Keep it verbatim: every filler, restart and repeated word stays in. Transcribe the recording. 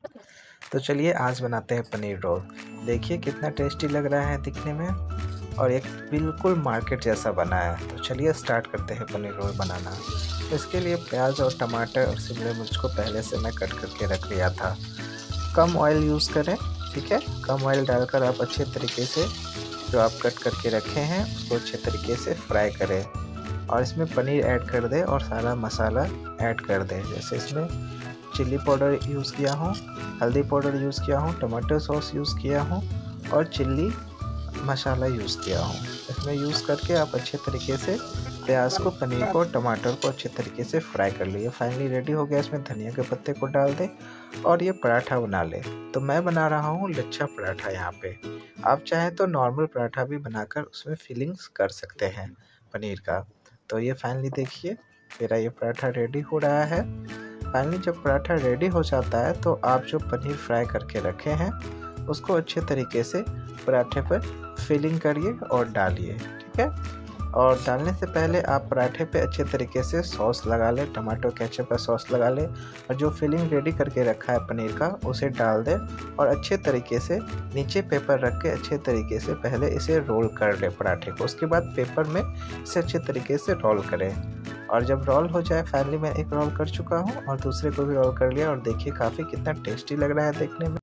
तो चलिए आज बनाते हैं पनीर रोल। देखिए कितना टेस्टी लग रहा है दिखने में और एक बिल्कुल मार्केट जैसा बना है। तो चलिए स्टार्ट करते हैं पनीर रोल बनाना। तो इसके लिए प्याज और टमाटर और शिमला मिर्च को पहले से मैं कट करके रख लिया था। कम ऑयल यूज़ करें, ठीक है। कम ऑयल डालकर आप अच्छे तरीके से जो आप कट करके रखे हैं उसको अच्छे तरीके से फ्राई करें और इसमें पनीर ऐड कर दें और सारा मसाला ऐड कर दें। जैसे इसमें चिल्ली पाउडर यूज़ किया हूँ, हल्दी पाउडर यूज़ किया हूँ, टमाटो सॉस यूज़ किया हूँ और चिल्ली मसाला यूज़ किया हूँ। इसमें यूज़ करके आप अच्छे तरीके से प्याज को, पनीर को, टमाटर को अच्छे तरीके से फ्राई कर लिए। फाइनली रेडी हो गया। इसमें धनिया के पत्ते को डाल दें और ये पराठा बना लें। तो मैं बना रहा हूँ लच्छा पराठा यहाँ पे। आप चाहें तो नॉर्मल पराठा भी बनाकर उसमें फिलिंग्स कर सकते हैं पनीर का। तो ये फाइनली देखिए मेरा ये पराठा रेडी हो रहा है। फाइनली जब पराठा रेडी हो जाता है तो आप जो पनीर फ्राई करके रखे हैं उसको अच्छे तरीके से पराठे पर फिलिंग करिए और डालिए, ठीक है। और डालने से पहले आप पराठे पे अच्छे तरीके से सॉस लगा लें, टमाटो केचप का सॉस लगा लें और जो फिलिंग रेडी करके रखा है पनीर का उसे डाल दें और अच्छे तरीके से नीचे पेपर रख के अच्छे तरीके से पहले इसे रोल कर लें पराठे को। उसके बाद पेपर में इसे अच्छे तरीके से रोल करें और जब रोल हो जाए, फाइनली मैं एक रोल कर चुका हूँ और दूसरे को भी रोल कर लिया और देखिए काफ़ी कितना टेस्टी लग रहा है देखने में।